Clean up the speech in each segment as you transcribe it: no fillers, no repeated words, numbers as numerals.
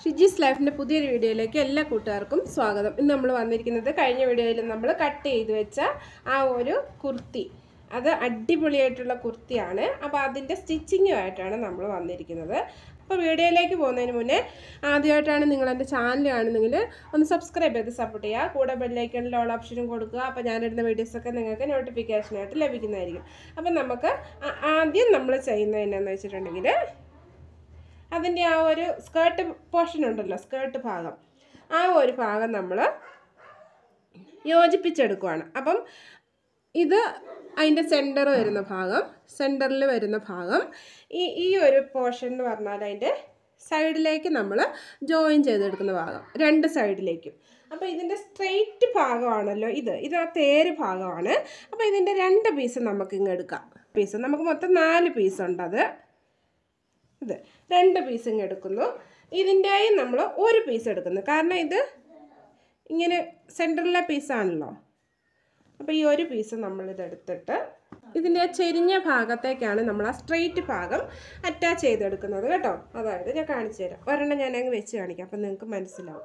ഷിജീസ് ലൈഫിൻ്റെ പുതിയൊരു വീഡിയോയിലേക്ക് എല്ലാ കൂട്ടുകാർക്കും സ്വാഗതം. ഇന്ന് നമ്മൾ വന്നിരിക്കുന്നത് കഴിഞ്ഞ വീഡിയോയിൽ നമ്മൾ കട്ട് ചെയ്ത് വെച്ച ആ ഒരു കുർത്തി, അത് അടിപൊളിയായിട്ടുള്ള കുർത്തിയാണ്. അപ്പോൾ അതിൻ്റെ സ്റ്റിച്ചിങ്ങുമായിട്ടാണ് നമ്മൾ വന്നിരിക്കുന്നത്. അപ്പോൾ വീഡിയോയിലേക്ക് പോകുന്നതിന് മുന്നേ ആദ്യമായിട്ടാണ് നിങ്ങൾ എൻ്റെ ചാനൽ കാണുന്നെങ്കിൽ ഒന്ന് സബ്സ്ക്രൈബ് ചെയ്ത് സപ്പോർട്ട് ചെയ്യുക. കൂടെ ബെല്ലൈക്കണിൽ ഓൾ ഓപ്ഷനും കൊടുക്കുക. അപ്പോൾ ഞാനിടുന്ന വീഡിയോസൊക്കെ നിങ്ങൾക്ക് നോട്ടിഫിക്കേഷനായിട്ട് ലഭിക്കുന്നതായിരിക്കും. അപ്പം നമുക്ക് ആദ്യം നമ്മൾ ചെയ്യുന്നത് എന്നാന്ന് വെച്ചിട്ടുണ്ടെങ്കിൽ അതിൻ്റെ ആ ഒരു സ്കേർട്ട് പോർഷൻ ഉണ്ടല്ലോ, സ്കേർട്ട് ഭാഗം, ആ ഒരു ഭാഗം നമ്മൾ യോജിപ്പിച്ചെടുക്കുകയാണ്. അപ്പം ഇത് അതിൻ്റെ സെൻറ്റർ വരുന്ന ഭാഗം, സെൻറ്ററിൽ വരുന്ന ഭാഗം ഈ ഒരു പോർഷൻ എന്ന് പറഞ്ഞാൽ അതിൻ്റെ സൈഡിലേക്ക് നമ്മൾ ജോയിൻ ചെയ്തെടുക്കുന്ന ഭാഗം, രണ്ട് സൈഡിലേക്കും. അപ്പോൾ ഇതിൻ്റെ സ്ട്രെയിറ്റ് ഭാഗമാണല്ലോ ഇത് ആ തേര് ഭാഗമാണ്. അപ്പോൾ ഇതിൻ്റെ രണ്ട് പീസ് നമുക്കിങ്ങ് എടുക്കാം. നമുക്ക് മൊത്തം 4 പീസുണ്ടത്. ഇത് 2 പീസ് ഇങ്ങ് എടുക്കുന്നു. ഇതിൻ്റെയും നമ്മൾ ഒരു പീസ് എടുക്കുന്നു, കാരണം ഇത് ഇങ്ങനെ സെൻറ്ററിലെ പീസാണല്ലോ. അപ്പോൾ ഈ ഒരു പീസ് നമ്മളിതെടുത്തിട്ട് ഇതിൻ്റെ ചെരിഞ്ഞ ഭാഗത്തേക്കാണ് നമ്മൾ ആ സ്ട്രെയിറ്റ് ഭാഗം അറ്റാച്ച് ചെയ്തെടുക്കുന്നത് കേട്ടോ. അതായത് ഞാൻ കാണിച്ചു തരാം, ഒരെണ്ണം ഞാൻ അങ്ങ് വെച്ച് കാണിക്കാം, അപ്പം നിങ്ങൾക്ക് മനസ്സിലാവും.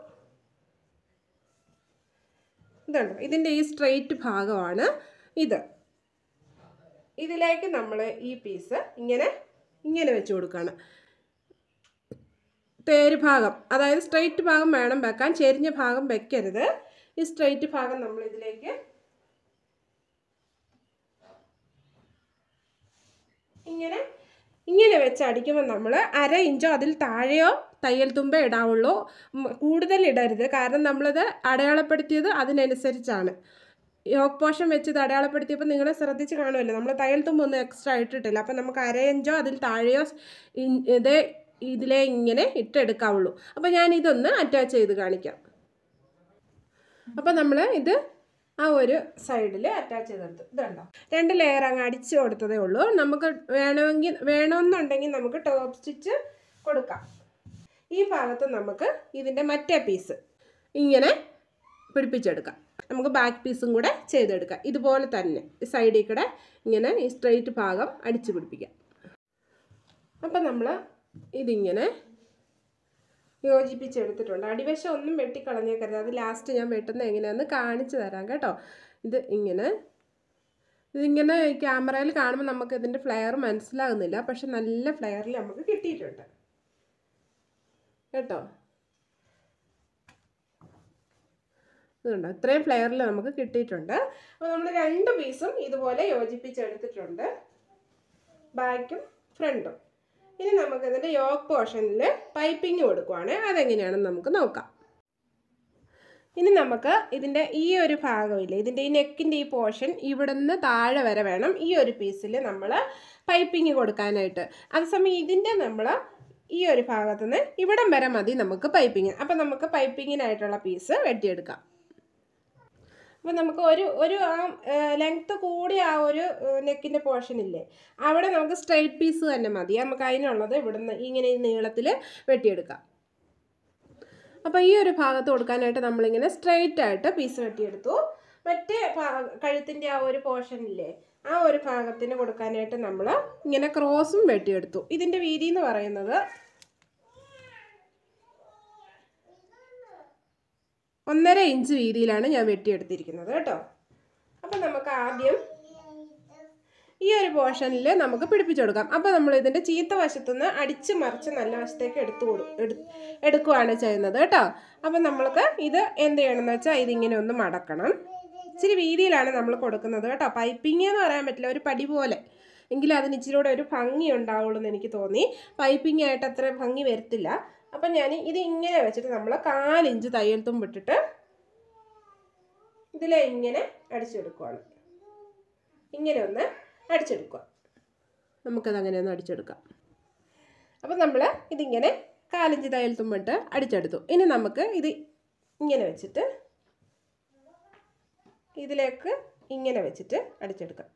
ഇതുണ്ടോ, ഇതിൻ്റെ ഈ സ്ട്രെയിറ്റ് ഭാഗമാണ് ഇത്. ഇതിലേക്ക് നമ്മൾ ഈ പീസ് ഇങ്ങനെ വെച്ച് കൊടുക്കുകയാണ്. തേര് ഭാഗം, അതായത് സ്ട്രെയിറ്റ് ഭാഗം വേണം വെക്കാൻ, ചെരിഞ്ഞ ഭാഗം വെക്കരുത്. ഈ സ്ട്രെയിറ്റ് ഭാഗം നമ്മൾ ഇതിലേക്ക് ഇങ്ങനെ വെച്ച് അടിക്കുമ്പോൾ നമ്മൾ 1/2 ഇഞ്ചോ അതിൽ താഴെയോ തയ്യൽ തുമ്പേ ഇടാവുള്ളൂ, കൂടുതൽ ഇടരുത്. കാരണം നമ്മളിത് അടയാളപ്പെടുത്തിയത് അതിനനുസരിച്ചാണ്. യോക്ക് പോർഷൻ വെച്ച് ഇത് അടയാളപ്പെടുത്തിയപ്പോൾ നിങ്ങൾ ശ്രദ്ധിച്ച് കാണുമല്ലോ, നമ്മൾ തയ്യൽ തുമ്പൊന്നും എക്സ്ട്രാ ഇട്ടിട്ടില്ല. അപ്പം നമുക്ക് 1/2 ഇഞ്ചോ അതിൽ താഴെയോ ഇതിലെ ഇങ്ങനെ ഇട്ടെടുക്കാവുള്ളൂ. അപ്പോൾ ഞാനിതൊന്ന് അറ്റാച്ച് ചെയ്ത് കാണിക്കാം. അപ്പോൾ നമ്മൾ ഇത് ആ ഒരു സൈഡിൽ അറ്റാച്ച് ചെയ്തെടുത്തു. ഇതുണ്ടോ, 2 ലെയർ അങ്ങ് അടിച്ചു കൊടുത്തതേ ഉള്ളൂ. നമുക്ക് വേണമെന്നുണ്ടെങ്കിൽ നമുക്ക് ടോപ്പ് സ്റ്റിച്ച് കൊടുക്കാം. ഈ ഭാഗത്ത് നമുക്ക് ഇതിൻ്റെ മറ്റേ പീസ് ഇങ്ങനെ പിടിപ്പിച്ചെടുക്കാം. നമുക്ക് ബാക്ക് പീസും കൂടെ ചെയ്തെടുക്കാം. ഇതുപോലെ തന്നെ സൈഡിൽ കൂടെ ഇങ്ങനെ ഈ സ്ട്രെയിറ്റ് ഭാഗം അടിച്ചു പിടിപ്പിക്കാം. അപ്പം നമ്മൾ ഇതിങ്ങനെ യോജിപ്പിച്ചെടുത്തിട്ടുണ്ട്. അടിവശം ഒന്നും വെട്ടിക്കളഞ്ഞേക്കരുത്, അത് ലാസ്റ്റ് ഞാൻ വെട്ടുന്നത് എങ്ങനെയാണെന്ന് കാണിച്ചു തരാം കേട്ടോ. ഇതിങ്ങനെ ക്യാമറയിൽ കാണുമ്പോൾ നമുക്ക് ഇതിൻ്റെ ഫ്ലെയർ മനസ്സിലാകുന്നില്ല, പക്ഷെ നല്ല ഫ്ലെയറിൽ നമുക്ക് കിട്ടിയിട്ടുണ്ട് കേട്ടോ. ഇതുണ്ടോ, ഇത്രയും ഫ്ലെയറിൽ നമുക്ക് കിട്ടിയിട്ടുണ്ട്. അപ്പോൾ നമ്മൾ 2 പീസും ഇതുപോലെ യോജിപ്പിച്ചെടുത്തിട്ടുണ്ട്, ബാക്കും ഫ്രണ്ടും. ഇനി നമുക്കിതിൻ്റെ യോക്ക് പോർഷനിൽ പൈപ്പിംഗ് കൊടുക്കുവാണ്. അതെങ്ങനെയാണെന്ന് നമുക്ക് നോക്കാം. ഇനി നമുക്ക് ഇതിൻ്റെ ഈ ഒരു ഭാഗമില്ലേ, ഇതിൻ്റെ ഈ നെക്കിൻ്റെ ഈ പോർഷൻ ഇവിടുന്ന് താഴെ വരെ വേണം ഈ ഒരു പീസിൽ നമ്മൾ പൈപ്പിംഗ് കൊടുക്കാനായിട്ട്. അതേസമയം ഇതിൻ്റെ നമ്മൾ ഈ ഒരു ഭാഗത്തുനിന്ന് ഇവിടം വരെ മതി നമുക്ക് പൈപ്പിംഗ്. അപ്പം നമുക്ക് പൈപ്പിങ്ങിനായിട്ടുള്ള പീസ് വെട്ടിയെടുക്കാം. അപ്പോൾ നമുക്ക് ഒരു ആ ലെങ്ത്ത് കൂടി ആ ഒരു നെക്കിൻ്റെ പോർഷൻ ഇല്ലേ, അവിടെ നമുക്ക് സ്ട്രെയിറ്റ് പീസ് തന്നെ മതി. നമുക്ക് അതിനുള്ളത് ഇവിടുന്ന് ഇങ്ങനെ ഈ നീളത്തിൽ വെട്ടിയെടുക്കാം. അപ്പോൾ ഈ ഒരു ഭാഗത്ത് കൊടുക്കാനായിട്ട് നമ്മളിങ്ങനെ സ്ട്രെയിറ്റ് ആയിട്ട് പീസ് വെട്ടിയെടുത്തു. മറ്റേ കഴുത്തിൻ്റെ ആ ഒരു പോർഷൻ ഇല്ലേ, ആ ഒരു ഭാഗത്തിന് കൊടുക്കാനായിട്ട് നമ്മൾ ഇങ്ങനെ ക്രോസും വെട്ടിയെടുത്തു. ഇതിൻ്റെ വീതി എന്ന് പറയുന്നത് 1.5 ഇഞ്ച് വീതിയിലാണ് ഞാൻ വെട്ടിയെടുത്തിരിക്കുന്നത് കേട്ടോ. അപ്പം നമുക്ക് ആദ്യം ഈ ഒരു പോർഷനിൽ നമുക്ക് പിടിപ്പിച്ചെടുക്കാം. അപ്പോൾ നമ്മൾ ഇതിൻ്റെ ചീത്ത വശത്തുനിന്ന് അടിച്ച് മറിച്ച് നല്ല വശത്തേക്ക് എടുക്കുകയാണ് ചെയ്യുന്നത് കേട്ടോ. അപ്പം നമ്മൾക്ക് ഇത് എന്ത് ചെയ്യണമെന്ന് വെച്ചാൽ ഇതിങ്ങനെ ഒന്ന് മടക്കണം. ഇച്ചിരി വീതിയിലാണ് നമ്മൾ കൊടുക്കുന്നത് കേട്ടോ. പൈപ്പിംഗ് എന്ന് പറയാൻ പറ്റില്ല, ഒരു പടി പോലെ, എങ്കിലും അതിന് ഇച്ചിരി കൂടെ ഒരു ഭംഗി ഉണ്ടാവുള്ളൂ എന്ന് എനിക്ക് തോന്നി. പൈപ്പിംഗ് ആയിട്ട് അത്ര ഭംഗി വരത്തില്ല. അപ്പം ഞാൻ ഇത് ഇങ്ങനെ വെച്ചിട്ട് നമ്മൾ 4 ഇഞ്ച് തയ്യൽ തുമ്പിട്ടിട്ട് ഇതിലെ ഇങ്ങനെ അടിച്ചെടുക്കുകയാണ്. ഇങ്ങനെ ഒന്ന് അടിച്ചെടുക്കുക. നമുക്കതങ്ങനെ ഒന്ന് അടിച്ചെടുക്കാം. അപ്പം നമ്മൾ ഇതിങ്ങനെ 4 ഇഞ്ച് തയ്യൽ തുമ്പിട്ട് അടിച്ചെടുത്തു. ഇനി നമുക്ക് ഇത് ഇങ്ങനെ വെച്ചിട്ട് ഇതിലേക്ക് ഇങ്ങനെ വെച്ചിട്ട് അടിച്ചെടുക്കാം.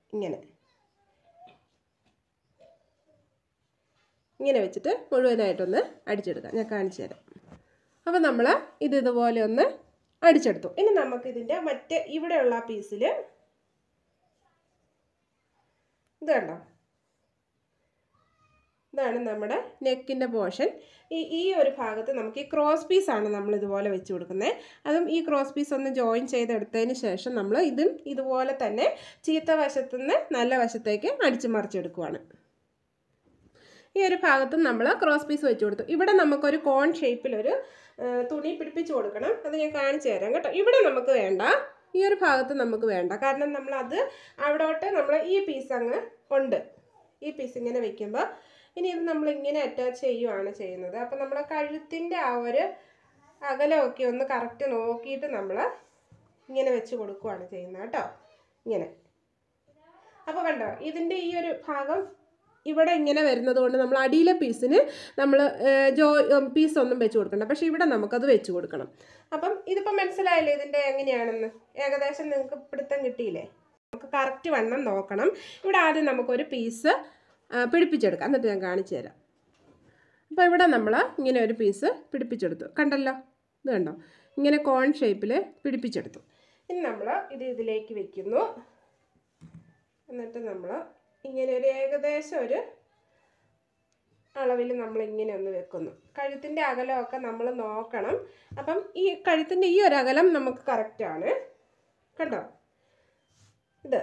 ഇങ്ങനെ വെച്ചിട്ട് മുഴുവനായിട്ടൊന്ന് അടിച്ചെടുക്കാം. ഞാൻ കാണിച്ചു തരാം. അപ്പോൾ നമ്മൾ ഇതുപോലെ ഒന്ന് അടിച്ചെടുത്തു. ഇനി നമുക്കിതിൻ്റെ മറ്റേ ഇവിടെയുള്ള പീസിൽ ഇത് കണ്ടോ, ഇതാണ് നമ്മുടെ നെക്കിൻ്റെ പോർഷൻ. ഈ ഒരു ഭാഗത്ത് നമുക്ക് ഈ ക്രോസ് പീസാണ് നമ്മൾ ഇതുപോലെ വെച്ച് കൊടുക്കുന്നത്. അതും ഈ ക്രോസ് പീസ് ഒന്ന് ജോയിൻ ചെയ്തെടുത്തതിന് ശേഷം നമ്മൾ ഇതും ഇതുപോലെ തന്നെ ചീത്ത വശത്തുനിന്ന് നല്ല വശത്തേക്ക് അടിച്ചു മറിച്ചെടുക്കുവാണ്. ഈ ഒരു ഭാഗത്തും നമ്മൾ ക്രോസ് പീസ് വെച്ച് കൊടുത്തു. ഇവിടെ നമുക്കൊരു കോൺ ഷേപ്പിലൊരു തുണി പിടിപ്പിച്ച് കൊടുക്കണം. അത് ഞാൻ കാണിച്ചു തരാം കേട്ടോ. ഇവിടെ നമുക്ക് വേണ്ട, ഈ ഒരു ഭാഗത്ത് നമുക്ക് വേണ്ട. കാരണം നമ്മളത് അവിടോട്ട് നമ്മൾ ഈ പീസ് അങ്ങ് ഉണ്ട്. ഈ പീസ് ഇങ്ങനെ വെക്കുമ്പോൾ ഇനി ഇത് നമ്മളിങ്ങനെ അറ്റാച്ച് ചെയ്യുകയാണ് ചെയ്യുന്നത്. അപ്പോൾ നമ്മുടെ കഴുത്തിൻ്റെ ആ ഒരു അകലമൊക്കെ ഒന്ന് കറക്റ്റ് നോക്കിയിട്ട് നമ്മൾ ഇങ്ങനെ വെച്ച് കൊടുക്കുകയാണ് ചെയ്യുന്നത് കേട്ടോ. ഇങ്ങനെ. അപ്പോൾ കണ്ടോ, ഇതിൻ്റെ ഈ ഒരു ഭാഗം ഇവിടെ ഇങ്ങനെ വരുന്നത് കൊണ്ട് നമ്മൾ അടിയിലെ പീസിന് നമ്മൾ പീസൊന്നും വെച്ച് കൊടുക്കണ്ട. പക്ഷേ ഇവിടെ നമുക്കത് വെച്ച് കൊടുക്കണം. അപ്പം ഇതിപ്പോൾ മനസ്സിലായില്ലേ ഇതിൻ്റെ എങ്ങനെയാണെന്ന്? ഏകദേശം നിങ്ങൾക്ക് പിടുത്തം കിട്ടിയില്ലേ? നമുക്ക് കറക്റ്റ് വണ്ണം നോക്കണം. ഇവിടെ ആദ്യം നമുക്കൊരു പീസ് പിടിപ്പിച്ചെടുക്കാം, എന്നിട്ട് ഞാൻ കാണിച്ചു തരാം. അപ്പോൾ ഇവിടെ നമ്മൾ ഇങ്ങനെ ഒരു പീസ് പിടിപ്പിച്ചെടുത്തു. കണ്ടല്ലോ, ഇത് കണ്ടോ, ഇങ്ങനെ കോൺ ഷേപ്പിൽ പിടിപ്പിച്ചെടുത്തു. ഇനി നമ്മൾ ഇതിലേക്ക് വെക്കുന്നു. എന്നിട്ട് നമ്മൾ ഇങ്ങനെ ഒരു ഏകദേശം ഒരു അളവിൽ നമ്മളിങ്ങനെ ഒന്ന് വെക്കുന്നു. കഴുത്തിൻ്റെ അകലമൊക്കെ നമ്മൾ നോക്കണം. അപ്പം ഈ കഴുത്തിൻ്റെ ഈ ഒരു അകലം നമുക്ക് കറക്റ്റാണ്. കണ്ടോ, ഇത്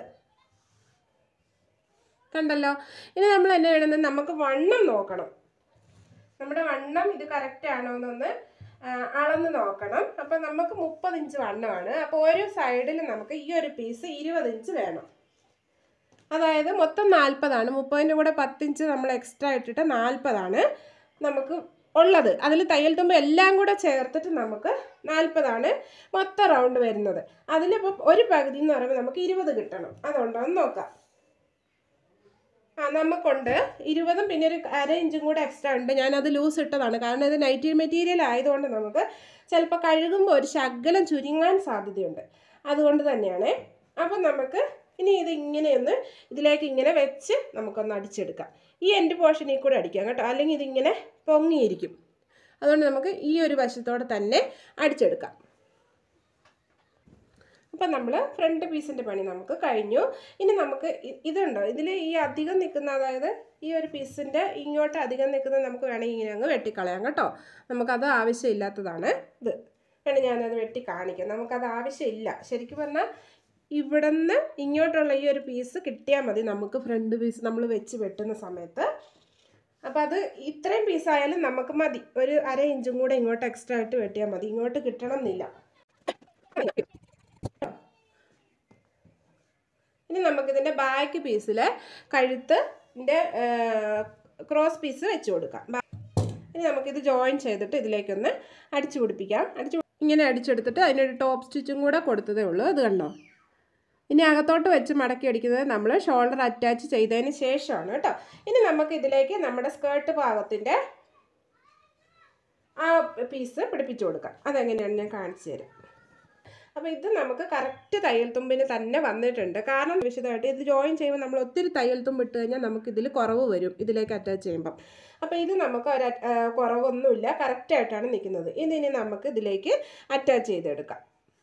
കണ്ടല്ലോ. ഇനി നമ്മൾ എന്നാ വേണമെന്ന് നമുക്ക് വണ്ണം നോക്കണം. നമ്മുടെ വണ്ണം ഇത് കറക്റ്റ് ആണോ എന്നൊന്ന് അളന്ന് നോക്കണം. അപ്പം നമുക്ക് 30 ഇഞ്ച് വണ്ണമാണ്. അപ്പോൾ ഒരു സൈഡിൽ നമുക്ക് ഈ ഒരു പീസ് 20 ഇഞ്ച് വേണം. അതായത് മൊത്തം 40ആണ്. 30ൻ്റെ കൂടെ 10 ഇഞ്ച് നമ്മൾ എക്സ്ട്രാ ഇട്ടിട്ട് 40ആണ് നമുക്ക് ഉള്ളത്. അതിൽ തയ്യൽ തുമ്പ് എല്ലാം കൂടെ ചേർത്തിട്ട് നമുക്ക് 40ആണ് മൊത്തം റൗണ്ട് വരുന്നത്. അതിലിപ്പോൾ ഒരു പകുതി എന്ന് പറയുമ്പോൾ നമുക്ക് 20 കിട്ടണം. അതുകൊണ്ടോ എന്ന് നോക്കാം. നമുക്കുണ്ട് 20ഉം പിന്നെ ഒരു അര ഇഞ്ചും കൂടെ എക്സ്ട്രാ ഉണ്ട്. ഞാനത് ലൂസ് ഇട്ടതാണ്. കാരണം ഇത് നൈറ്റി മെറ്റീരിയൽ ആയതുകൊണ്ട് നമുക്ക് ചിലപ്പോൾ കഴുകുമ്പോൾ ഒരു ശകലം ചുരുങ്ങാൻ സാധ്യതയുണ്ട്. അതുകൊണ്ട് തന്നെയാണ്. അപ്പം നമുക്ക് ഇനി ഇത് ഇങ്ങനെയൊന്ന് ഇതിലേക്ക് ഇങ്ങനെ വെച്ച് നമുക്കൊന്ന് അടിച്ചെടുക്കാം. ഈ എൻഡ് പോർഷനിൽ കൂടെ അടിക്കാം കേട്ടോ, അല്ലെങ്കിൽ ഇതിങ്ങനെ പൊങ്ങിയിരിക്കും. അതുകൊണ്ട് നമുക്ക് ഈ ഒരു വശത്തോടെ തന്നെ അടിച്ചെടുക്കാം. അപ്പം നമ്മൾ ഫ്രണ്ട് പീസിൻ്റെ പണി നമുക്ക് കഴിഞ്ഞു. ഇനി നമുക്ക് ഇതുണ്ടോ, ഇതിൽ ഈ അധികം നിൽക്കുന്ന, അതായത് ഈ ഒരു പീസിൻ്റെ ഇങ്ങോട്ട് അധികം നിൽക്കുന്നത് നമുക്ക് വേണമെങ്കിൽ ഇങ്ങനെ അങ്ങ് വെട്ടിക്കളയാം കേട്ടോ. നമുക്കത് ആവശ്യമില്ലാത്തതാണ്. ഇത് വേണം ഞാനത് വെട്ടി കാണിക്കാം. നമുക്കത് ആവശ്യമില്ല. ശരിക്കും പറഞ്ഞാൽ ഇവിടെ നിന്ന് ഇങ്ങോട്ടുള്ള ഈ ഒരു പീസ് കിട്ടിയാൽ മതി നമുക്ക് ഫ്രണ്ട് പീസ് നമ്മൾ വെച്ച് വെട്ടുന്ന സമയത്ത്. അപ്പോൾ അത് ഇത്രയും പീസായാലും നമുക്ക് മതി. ഒരു അര ഇഞ്ചും കൂടെ ഇങ്ങോട്ട് എക്സ്ട്രാ ആയിട്ട് വെട്ടിയാൽ മതി. ഇങ്ങോട്ട് കിട്ടണം എന്നില്ല. ഇനി നമുക്കിതിൻ്റെ ബാക്ക് പീസിൽ കഴുത്തിൻ്റെ ക്രോസ് പീസ് വെച്ച് കൊടുക്കാം. ഇനി നമുക്കിത് ജോയിൻ ചെയ്തിട്ട് ഇതിലേക്കൊന്ന് അടിച്ചു പിടിപ്പിക്കാം. ഇങ്ങനെ അടിച്ചെടുത്തിട്ട് അതിനൊരു ടോപ്പ് സ്റ്റിച്ചും കൂടെ കൊടുത്തതേ ഉള്ളൂ. അത് കണ്ടോ. ഇനി അകത്തോട്ട് വെച്ച് മടക്കി അടിക്കുന്നത് നമ്മൾ ഷോൾഡർ അറ്റാച്ച് ചെയ്തതിന് ശേഷമാണ് കേട്ടോ. ഇനി നമുക്ക് ഇതിലേക്ക് നമ്മുടെ സ്കേർട്ട് ഭാഗത്തിൻ്റെ ആ പീസ് പിടിപ്പിച്ചു കൊടുക്കാം. അതെങ്ങനെയാണ് ഞാൻ കാണിച്ചു തരാം. അപ്പോൾ ഇത് നമുക്ക് കറക്റ്റ് തയ്യൽ തുമ്പിന് തന്നെ വന്നിട്ടുണ്ട്. കാരണം വിശദമായിട്ട് ഇത് ജോയിൻ ചെയ്യുമ്പോൾ നമ്മൾ ഒത്തിരി തയ്യൽ തുമ്പ് ഇട്ട് കഴിഞ്ഞാൽ നമുക്കിതിൽ കുറവ് വരും ഇതിലേക്ക് അറ്റാച്ച് ചെയ്യുമ്പം. അപ്പോൾ ഇത് നമുക്ക് ഒരു കുറവൊന്നുമില്ല, കറക്റ്റായിട്ടാണ് നിൽക്കുന്നത്. ഇതിനി നമുക്ക് ഇതിലേക്ക് അറ്റാച്ച് ചെയ്തെടുക്കാം.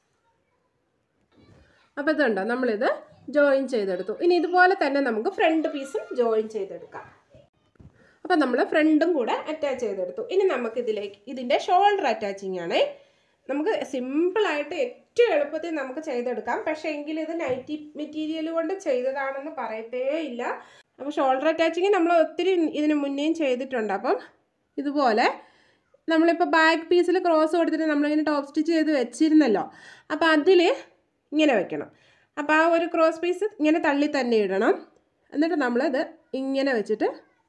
അപ്പോൾ ഇതുണ്ടോ, നമ്മളിത് ജോയിൻ ചെയ്തെടുത്തു. ഇനി ഇതുപോലെ തന്നെ നമുക്ക് ഫ്രണ്ട് പീസും ജോയിൻ ചെയ്തെടുക്കാം. അപ്പോൾ നമ്മൾ ഫ്രണ്ടും കൂടെ അറ്റാച്ച് ചെയ്തെടുത്തു. ഇനി നമുക്ക് ഇതിൻ്റെ ഷോൾഡർ അറ്റാച്ചിങ് ആണ്. നമുക്ക് സിമ്പിളായിട്ട് ഏറ്റവും എളുപ്പത്തിൽ നമുക്ക് ചെയ്തെടുക്കാം. പക്ഷേ എങ്കിൽ ഇത് നൈറ്റി മെറ്റീരിയൽ കൊണ്ട് ചെയ്തതാണെന്ന് പറയത്തേ ഇല്ല. അപ്പോൾ ഷോൾഡർ അറ്റാച്ചിങ് നമ്മൾ ഒത്തിരി ഇതിന് മുന്നേയും ചെയ്തിട്ടുണ്ട്. അപ്പം ഇതുപോലെ നമ്മളിപ്പോൾ ബാക്ക് പീസിൽ ക്രോസ് കൊടുത്തിട്ട് നമ്മളിങ്ങനെ ടോപ്പ് സ്റ്റിച്ച് ചെയ്ത് വെച്ചിരുന്നല്ലോ. അപ്പോൾ അതിൽ ഇങ്ങനെ വെക്കണം. അപ്പോൾ ആ ഒരു ക്രോസ് പീസ് ഇങ്ങനെ തള്ളി തന്നെ ഇടണം. എന്നിട്ട് നമ്മളിത് ഇങ്ങനെ വെച്ചിട്ട്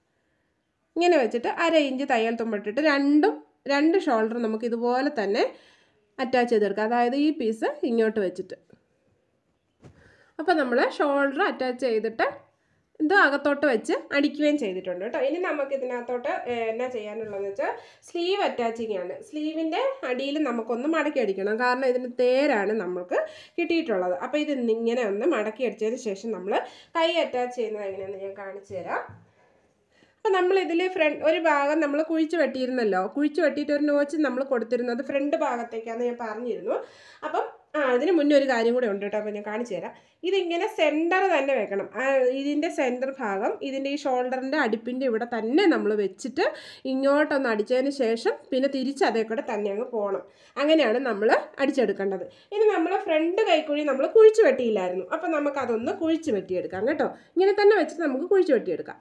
അര ഇഞ്ച് തയ്യൽ തുമ്പിട്ടിട്ട് രണ്ട് ഷോൾഡർ നമുക്ക് ഇതുപോലെ തന്നെ അറ്റാച്ച് ചെയ്തെടുക്കാം. അതായത് ഈ പീസ് ഇങ്ങോട്ട് വെച്ചിട്ട്. അപ്പോൾ നമ്മൾ ഷോൾഡർ അറ്റാച്ച് ചെയ്തിട്ട് ഇത് അകത്തോട്ട് വെച്ച് അടിക്കുകയും ചെയ്തിട്ടുണ്ട് കേട്ടോ. ഇനി നമുക്ക് ഇതിനകത്തോട്ട് എന്നാ ചെയ്യാനുള്ളതെന്ന് വെച്ചാൽ സ്ലീവ് അറ്റാച്ചിങ് ആണ്. സ്ലീവിൻ്റെ അടിയിൽ നമുക്കൊന്ന് മടക്കി അടിക്കണം. കാരണം ഇതിന് തേരാണ് നമുക്ക് കിട്ടിയിട്ടുള്ളത്. അപ്പോൾ ഇത് ഇങ്ങനെ ഒന്ന് മടക്കി അടിച്ചതിന് ശേഷം നമ്മൾ കൈ അറ്റാച്ച് ചെയ്യുന്നത് എങ്ങനെയാണെന്ന് ഞാൻ കാണിച്ചു തരാം. അപ്പോൾ നമ്മളിതിൽ ഒരു ഭാഗം നമ്മൾ കുഴിച്ച് വെട്ടിയിരുന്നല്ലോ. കുഴിച്ച് വെട്ടിയിട്ട് ഒരു നോച്ച് നമ്മൾ കൊടുത്തിരുന്നത് ഫ്രണ്ട് ഭാഗത്തേക്കാണെന്ന് ഞാൻ പറഞ്ഞിരുന്നു. അപ്പം ഇതിന് മുന്നേ ഒരു കാര്യം കൂടെ ഉണ്ട് കേട്ടോ. അപ്പോൾ ഞാൻ കാണിച്ചു തരാം. ഇതിങ്ങനെ സെൻറ്റർ തന്നെ വെക്കണം. ഇതിൻ്റെ സെൻറ്റർ ഭാഗം ഇതിൻ്റെ ഈ ഷോൾഡറിൻ്റെ അടുപ്പിൻ്റെ ഇവിടെ തന്നെ നമ്മൾ വെച്ചിട്ട് ഇങ്ങോട്ടൊന്ന് അടിച്ചതിന് ശേഷം പിന്നെ തിരിച്ച് അതേ കൂടെ തന്നെ അങ്ങ് പോകണം. അങ്ങനെയാണ് നമ്മൾ അടിച്ചെടുക്കേണ്ടത്. ഇനി നമ്മൾ ഫ്രണ്ട് കൈക്കുഴി നമ്മൾ കുഴിച്ച് വെട്ടിയില്ലായിരുന്നു. അപ്പോൾ നമുക്കതൊന്ന് കുഴിച്ച് വെട്ടിയെടുക്കാം കേട്ടോ. ഇങ്ങനെ തന്നെ വെച്ചിട്ട് നമുക്ക് കുഴിച്ച് വെട്ടിയെടുക്കാം.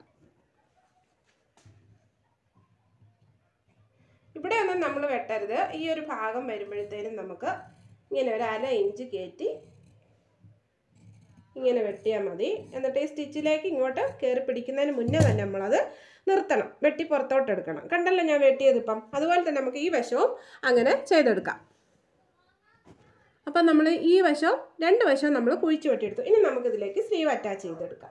ഇവിടെ ഒന്നും നമ്മൾ വെട്ടരുത്. ഈ ഒരു ഭാഗം വരുമ്പോഴത്തേനും നമുക്ക് ഇങ്ങനെ ഒരു 1/2 ഇഞ്ച് കയറ്റി ഇങ്ങനെ വെട്ടിയാൽ മതി. എന്നിട്ട് ഈ സ്റ്റിച്ചിലേക്ക് ഇങ്ങോട്ട് കയറി പിടിക്കുന്നതിന് മുന്നേ തന്നെ നമ്മളത് നിർത്തണം. വെട്ടി പുറത്തോട്ട് എടുക്കണം. കണ്ടല്ലോ ഞാൻ വെട്ടിയതിപ്പം. അതുപോലെ തന്നെ നമുക്ക് ഈ വശവും അങ്ങനെ ചെയ്തെടുക്കാം. അപ്പം നമ്മൾ ഈ വശവും 2 വശവും നമ്മൾ കുഴിച്ച് വെട്ടിയെടുത്തു. ഇനി നമുക്കിതിലേക്ക് സ്ലീവ് അറ്റാച്ച് ചെയ്തെടുക്കാം.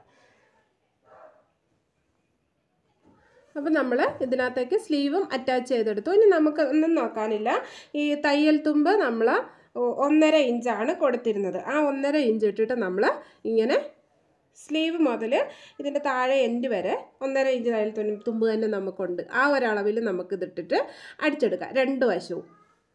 അപ്പം നമ്മൾ ഇതിനകത്തേക്ക് സ്ലീവും അറ്റാച്ച് ചെയ്തെടുത്തു. ഇനി നമുക്ക് ഒന്നും നോക്കാനില്ല. ഈ തയ്യൽ തുമ്പ് നമ്മൾ 1.5 ഇഞ്ചാണ് കൊടുത്തിരുന്നത്. ആ 1.5 ഇഞ്ച് ഇട്ടിട്ട് നമ്മൾ ഇങ്ങനെ സ്ലീവ് മുതൽ ഇതിൻ്റെ താഴെ എൻഡ് വരെ 1.5 ഇഞ്ച് തയ്യൽ തുമ്പ് തന്നെ നമുക്കുണ്ട്. ആ ഒരളവിൽ നമുക്കിതിട്ടിട്ട് അടിച്ചെടുക്കാം 2 വശവും.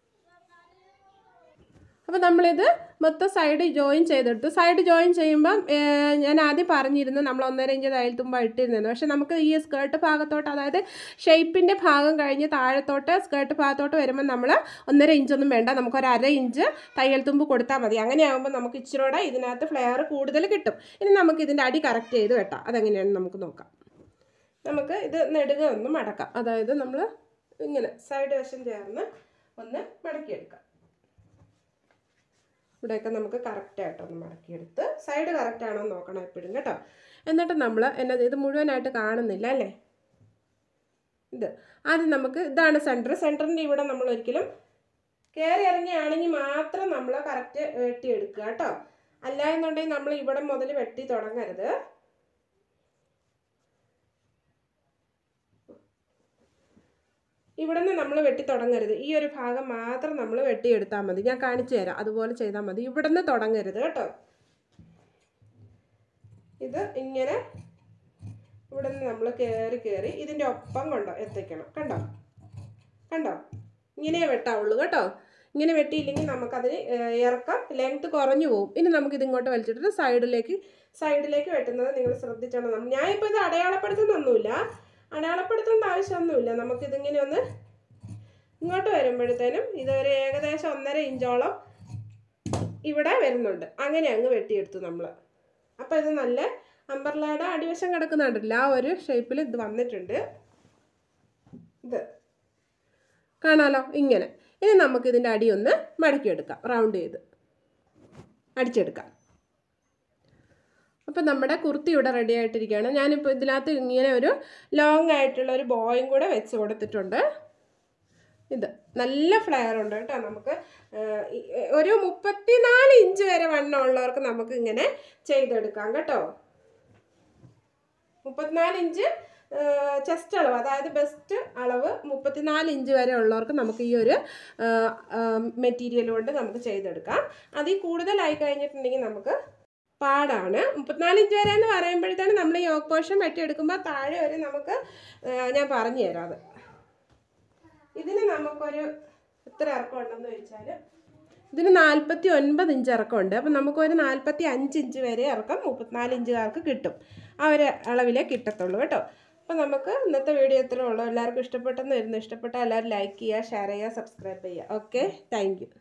അപ്പോൾ നമ്മളിത് മൊത്തം സൈഡ് ജോയിൻ ചെയ്തെടുത്തു. സൈഡ് ജോയിൻ ചെയ്യുമ്പം ഞാൻ ആദ്യം പറഞ്ഞിരുന്നു നമ്മൾ 1.5 ഇഞ്ച് തയ്യൽ തുമ്പ ഇട്ടിരുന്നത്. പക്ഷെ നമുക്ക് ഈ സ്കേർട്ട് ഭാഗത്തോട്ട്, അതായത് ഷേപ്പിൻ്റെ ഭാഗം കഴിഞ്ഞ് താഴത്തോട്ട് സ്കേർട്ട് ഭാഗത്തോട്ട് വരുമ്പോൾ നമ്മൾ 1.5 ഇഞ്ചൊന്നും വേണ്ട, നമുക്കൊരു 1/2 ഇഞ്ച് തയ്യൽ തുമ്പ് കൊടുത്താൽ മതി. അങ്ങനെയാകുമ്പോൾ നമുക്ക് ഇച്ചിരൂടെ ഇതിനകത്ത് ഫ്ലെയർ കൂടുതൽ കിട്ടും. ഇനി നമുക്ക് ഇതിൻ്റെ അടി കറക്റ്റ് ചെയ്ത് വെട്ടാം. അതെങ്ങനെയാണെന്ന് നമുക്ക് നോക്കാം. നമുക്ക് ഇത് നെടുക ഒന്ന് മടക്കാം. അതായത് നമ്മൾ ഇങ്ങനെ സൈഡ് വശം ചേർന്ന് ഒന്ന് മടക്കിയെടുക്കാം. ഇവിടെയൊക്കെ നമുക്ക് കറക്റ്റായിട്ടൊന്ന് മടക്കിയെടുത്ത് സൈഡ് കറക്റ്റാണോ എന്ന് നോക്കണം എപ്പോഴും കേട്ടോ. എന്നിട്ട് നമ്മൾ ഇത് മുഴുവനായിട്ട് കാണുന്നില്ല അല്ലേ, ഇത് ആദ്യം നമുക്ക് ഇതാണ് സെൻറ്ററിൻ്റെ ഇവിടെ നമ്മൾ ഒരിക്കലും കയറി ഇറങ്ങിയാണെങ്കിൽ മാത്രം നമ്മൾ കറക്റ്റ് വെട്ടിയെടുക്കുക കേട്ടോ. അല്ല എന്നുണ്ടെങ്കിൽ നമ്മൾ ഇവിടെ മുതൽ വെട്ടി തുടങ്ങരുത്. ഇവിടെ നിന്ന് നമ്മൾ വെട്ടി തുടങ്ങരുത്. ഈ ഒരു ഭാഗം മാത്രം നമ്മൾ വെട്ടിയെടുത്താൽ മതി. ഞാൻ കാണിച്ചു തരാം. അതുപോലെ ചെയ്താൽ മതി. ഇവിടെ നിന്ന് തുടങ്ങരുത് കേട്ടോ. ഇത് ഇങ്ങനെ ഇവിടെ നിന്ന് നമ്മൾ കയറി ഇതിൻ്റെ ഒപ്പം കൊണ്ടോ എത്തിക്കണം. കണ്ടോ ഇങ്ങനെ വെട്ടാവുള്ളൂ കേട്ടോ. ഇങ്ങനെ വെട്ടിയില്ലെങ്കിൽ നമുക്കതിന് ഇറക്കം ലെങ്ത്ത് കുറഞ്ഞു പോകും. ഇനി നമുക്കിത് ഇങ്ങോട്ട് വലിച്ചിട്ട് സൈഡിലേക്ക് വെട്ടുന്നത് നിങ്ങൾ ശ്രദ്ധിച്ചോണം. ഞാനിപ്പോൾ ഇത് അടയാളപ്പെടുത്തേണ്ട ആവശ്യമൊന്നുമില്ല. നമുക്കിതിങ്ങനെ ഒന്ന് ഇങ്ങോട്ട് വരുമ്പോഴത്തേനും ഇതൊരു ഏകദേശം 1.5 ഇഞ്ചോളം ഇവിടെ വരുന്നുണ്ട്. അങ്ങനെ അങ്ങ് വെട്ടിയെടുത്തു നമ്മൾ. അപ്പോൾ ഇത് നല്ല അമ്പർലയുടെ അടിവശം കിടക്കുന്നുണ്ടല്ല, ആ ഒരു ഷേപ്പിൽ ഇത് വന്നിട്ടുണ്ട്. ഇത് കാണാലോ ഇങ്ങനെ. ഇനി നമുക്കിതിൻ്റെ അടി ഒന്ന് മടക്കിയെടുക്കാം. റൗണ്ട് ചെയ്ത് അടിച്ചെടുക്കാം. അപ്പോൾ നമ്മുടെ കുർത്തി ഇവിടെ റെഡി ആയിട്ടിരിക്കുകയാണ്. ഞാനിപ്പോൾ ഇതിനകത്ത് ഇങ്ങനെ ഒരു ലോങ് ആയിട്ടുള്ള ഒരു ബോയും കൂടെ വെച്ച് കൊടുത്തിട്ടുണ്ട്. ഇത് നല്ല ഫ്ലെയർ ഉണ്ട് കേട്ടോ. നമുക്ക് ഒരു 34 ഇഞ്ച് വരെ വണ്ണമുള്ളവർക്ക് നമുക്ക് ഇങ്ങനെ ചെയ്തെടുക്കാം കേട്ടോ. 34 ഇഞ്ച് ചെസ്റ്റ് അളവ്, അതായത് ബെസ്റ്റ് അളവ് 34 ഇഞ്ച് വരെ ഉള്ളവർക്ക് നമുക്ക് ഈ ഒരു മെറ്റീരിയൽ കൊണ്ട് നമുക്ക് ചെയ്തെടുക്കാം. അതിൽ കൂടുതലായി കഴിഞ്ഞിട്ടുണ്ടെങ്കിൽ നമുക്ക് പാടാണ്. 34 ഇഞ്ച് വരെ എന്ന് പറയുമ്പോഴത്തേനും നമ്മൾ ഈ യോക്ക് പോർഷൻ വെട്ടിയെടുക്കുമ്പോൾ താഴെ വരെ നമുക്ക് ഞാൻ പറഞ്ഞു തരാം. അത് ഇതിന് നമുക്കൊരു എത്ര ഇറക്കം ഉണ്ടെന്ന് ചോദിച്ചാൽ ഇതിന് 49 ഇഞ്ച് ഇറക്കമുണ്ട്. അപ്പം നമുക്കൊരു 45 ഇഞ്ച് വരെ ഇറക്കം 34 ഇഞ്ചുകാർക്ക് കിട്ടും. ആ ഒരു അളവിലേ കിട്ടത്തുള്ളൂ കേട്ടോ. അപ്പം നമുക്ക് ഇന്നത്തെ വീഡിയോ ഇത്രയേ ഉള്ളൂ. എല്ലാവർക്കും ഇഷ്ടപ്പെട്ടെന്ന് വരുന്നു. ഇഷ്ടപ്പെട്ടാൽ എല്ലാവരും ലൈക്ക് ചെയ്യുക, ഷെയർ ചെയ്യുക, സബ്സ്ക്രൈബ് ചെയ്യുക. Okay, thank U.